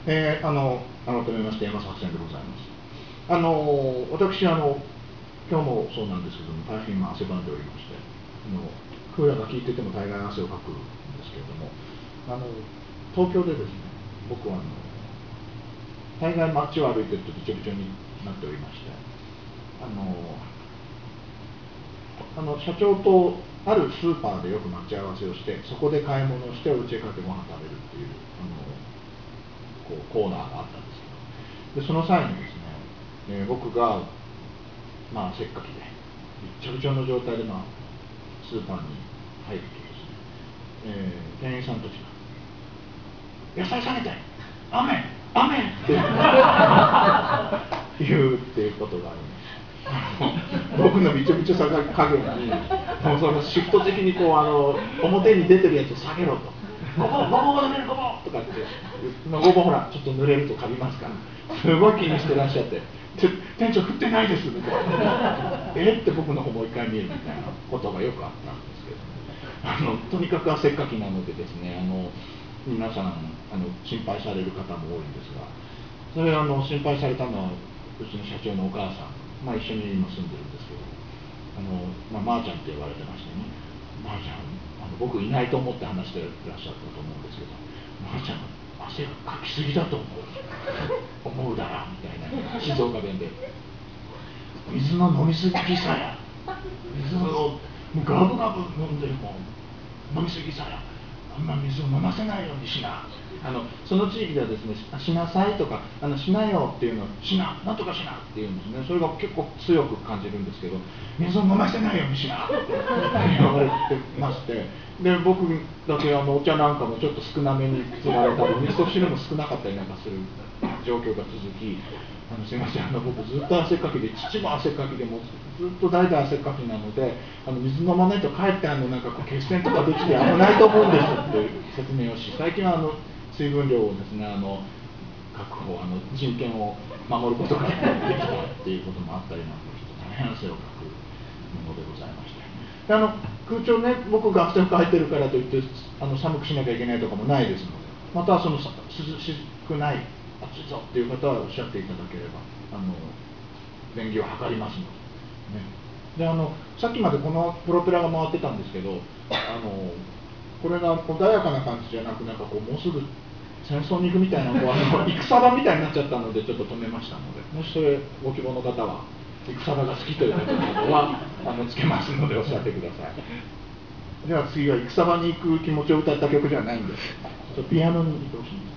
改めまして山作戦でございます。私今日もそうなんですけども、大変今汗ばんでおりまして、クーラーが効いてても大概汗をかくんですけれども、東京でですね、僕は大概街を歩いてるとびちょびちょになっておりまして、社長とあるスーパーでよく待ち合わせをして、そこで買い物をしてお家へ帰ってご飯食べるっていうコーナーがあったんですけど、でその際にですね、僕がせっかきでびっちょびちょの状態でスーパーに入るとですね、店員さんたちが「野菜下げて雨雨!」って言うっていうことがあります。僕のびちょびちょさ加減にもうそのシフト的に表に出てるやつを下げろと「ごぼうが濡れるごぼう!」とかってごぼうほらちょっと濡れるとカビますからすごい気にしてらっしゃって「店長降ってないです」みたいなって僕の方もう一回見るみたいなことがよくあったんですけども、とにかく汗っかきなのでですね、皆さん心配される方も多いんですが、それ心配されたのはうちの社長のお母さん、一緒に今住んでるんですけど、まーちゃんって言われてましてね、まーちゃん僕いないと思って話してらっしゃったと思うんですけど、まーちゃん汗かきすぎだと思うだらみたいな静岡弁で、水の飲みすぎさや、水をもうガブガブ飲んでも飲みすぎさや、あんま水を飲ませないようにしな。その地域ではですね、しなさいとかしなよっていうのをしな、なんとかしなっていうんですね。それが結構強く感じるんですけど、水を飲ませないようにしなって言われてまして、で僕だけお茶なんかもちょっと少なめに継がれたり、味噌汁も少なかったりなんかする状況が続き、すいません、僕ずっと汗っかきで、父も汗っかきで、もずっと代々汗っかきなので、水飲まないとかえってなんか血栓とかできて危ないと思うんですって説明をし、最近は水分量をですね確保、人権を守ることができたっていうこともあったりなんかして、大変汗をかくものでございまして、で空調ね、僕が汗をかいてるからといって寒くしなきゃいけないとかもないですので、また涼しくない暑いぞっていう方はおっしゃっていただければ便宜を図りますので、ね、でさっきまでこのプロペラが回ってたんですけど、これが穏やかな感じじゃなく、なんかもうすぐ戦争に行くみたいな戦場みたいになっちゃったのでちょっと止めましたので、もしそれご希望の方は戦場が好きという方はつけますのでおっしゃってください。では次は戦場に行く気持ちを歌った曲じゃないんです。ピアノに行ってほしいんです。